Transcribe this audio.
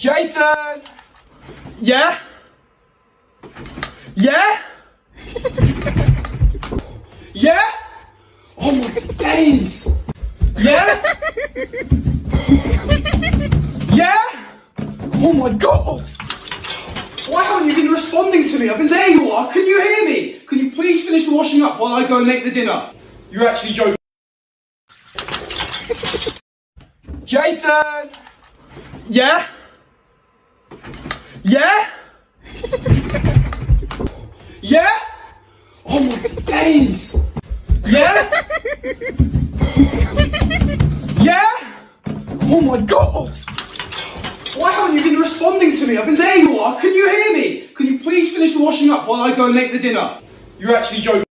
Jason! Yeah? Yeah? Yeah? Oh my days! Yeah? Yeah? Oh my god! Why haven't you been responding to me? I've been there you are, can you hear me? Can you please finish the washing up while I go and make the dinner? You're actually joking. Jason! Yeah? Yeah? Yeah? Oh my days! Yeah? Yeah? Oh my god! Why haven't you been responding to me? I've been there you are, can you hear me? Can you please finish the washing up while I go and make the dinner? You're actually joking.